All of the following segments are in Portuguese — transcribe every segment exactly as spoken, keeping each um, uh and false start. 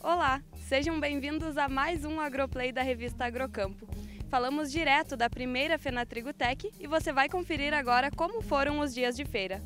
Olá, sejam bem-vindos a mais um Agroplay da revista Agrocampo. Falamos direto da primeira Fenatrigo Tech e você vai conferir agora como foram os dias de feira.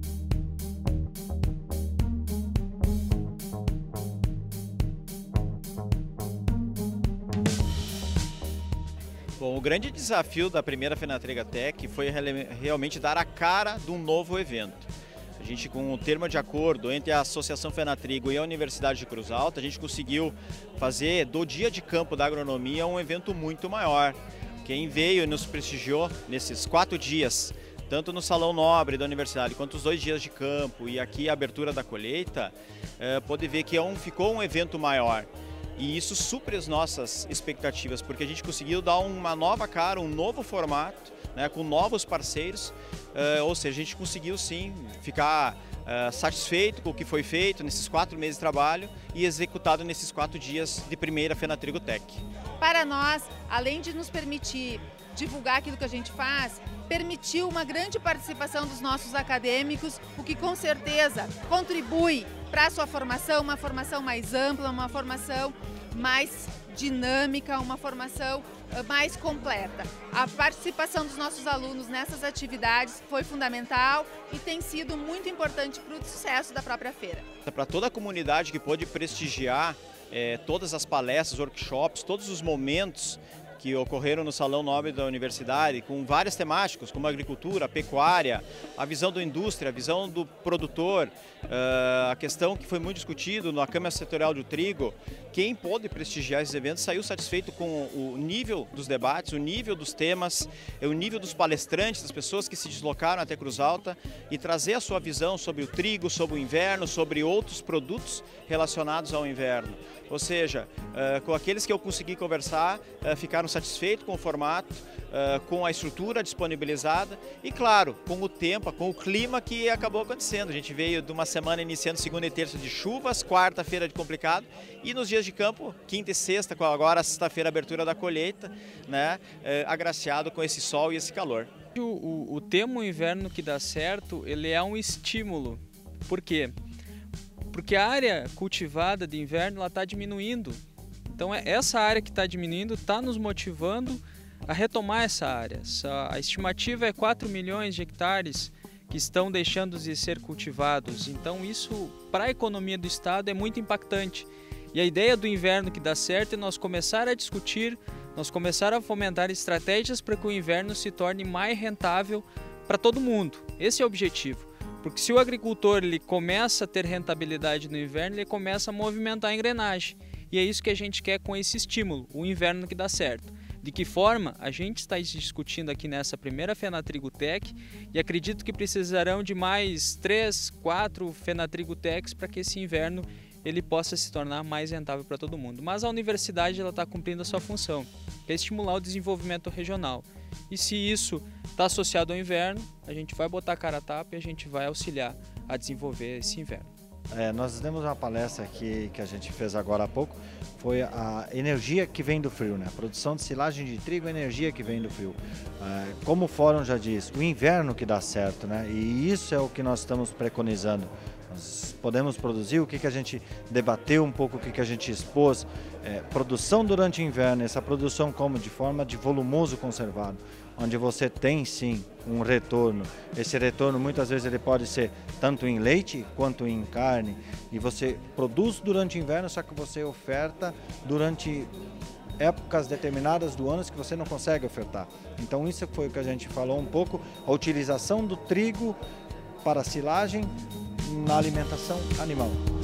Bom, o grande desafio da primeira Fenatrigo Tech foi realmente dar a cara de um novo evento. A gente, com o termo de acordo entre a Associação Fenatrigo e a Universidade de Cruz Alta, a gente conseguiu fazer do Dia de Campo da Agronomia um evento muito maior. Quem veio e nos prestigiou nesses quatro dias, tanto no Salão Nobre da Universidade, quanto os dois dias de campo e aqui a abertura da colheita, eh, pode ver que é um, ficou um evento maior. E isso supre as nossas expectativas, porque a gente conseguiu dar uma nova cara, um novo formato, né, com novos parceiros, uh, ou seja, a gente conseguiu sim ficar uh, satisfeito com o que foi feito nesses quatro meses de trabalho e executado nesses quatro dias de primeira Fenatrigo Tech. Para nós, além de nos permitir divulgar aquilo que a gente faz, permitiu uma grande participação dos nossos acadêmicos, o que com certeza contribui para a sua formação, uma formação mais ampla, uma formação mais dinâmica, uma formação mais completa. A participação dos nossos alunos nessas atividades foi fundamental e tem sido muito importante para o sucesso da própria feira. Para toda a comunidade que pôde prestigiar é, todas as palestras, workshops, todos os momentos que ocorreram no Salão Nobre da Universidade, com várias temáticas, como a agricultura, a pecuária, a visão da indústria, a visão do produtor, a questão que foi muito discutido na Câmara Setorial do Trigo. Quem pôde prestigiar esses eventos saiu satisfeito com o nível dos debates, o nível dos temas, o nível dos palestrantes, das pessoas que se deslocaram até Cruz Alta e trazer a sua visão sobre o trigo, sobre o inverno, sobre outros produtos relacionados ao inverno. Ou seja, com aqueles que eu consegui conversar, ficaram satisfeitos com o formato, com a estrutura disponibilizada e, claro, com o tempo, com o clima que acabou acontecendo. A gente veio de uma semana iniciando segunda e terça de chuvas, quarta-feira de complicado e nos dias de campo, quinta e sexta, agora sexta-feira abertura da colheita, né, agraciado com esse sol e esse calor. O, o, o termo inverno que dá certo, ele é um estímulo. Por quê? Porque a área cultivada de inverno está diminuindo. Então essa área que está diminuindo está nos motivando a retomar essa área. A estimativa é quatro milhões de hectares que estão deixando de ser cultivados. Então isso, para a economia do estado, é muito impactante. E a ideia do inverno que dá certo é nós começar a discutir, nós começar a fomentar estratégias para que o inverno se torne mais rentável para todo mundo. Esse é o objetivo. Porque se o agricultor ele começa a ter rentabilidade no inverno, ele começa a movimentar a engrenagem. E é isso que a gente quer com esse estímulo, o inverno que dá certo. De que forma? A gente está discutindo aqui nessa primeira Fenatrigo Tech e acredito que precisarão de mais três, quatro Fenatrigo Techs para que esse inverno ele possa se tornar mais rentável para todo mundo. Mas a universidade está cumprindo a sua função, que é estimular o desenvolvimento regional. E se isso está associado ao inverno, a gente vai botar a cara a tapa e a gente vai auxiliar a desenvolver esse inverno. É, nós demos uma palestra aqui que a gente fez agora há pouco, foi a energia que vem do frio, né? A produção de silagem de trigo, a energia que vem do frio. É, como o fórum já diz, o inverno que dá certo, né? E isso é o que nós estamos preconizando. Nós podemos produzir o que, que a gente debateu um pouco, o que, que a gente expôs. É, produção durante o inverno, essa produção como de forma de volumoso conservado, onde você tem sim um retorno. Esse retorno muitas vezes ele pode ser tanto em leite quanto em carne. E você produz durante o inverno, só que você oferta durante épocas determinadas do ano que você não consegue ofertar. Então isso foi o que a gente falou um pouco, a utilização do trigo para silagem na alimentação animal.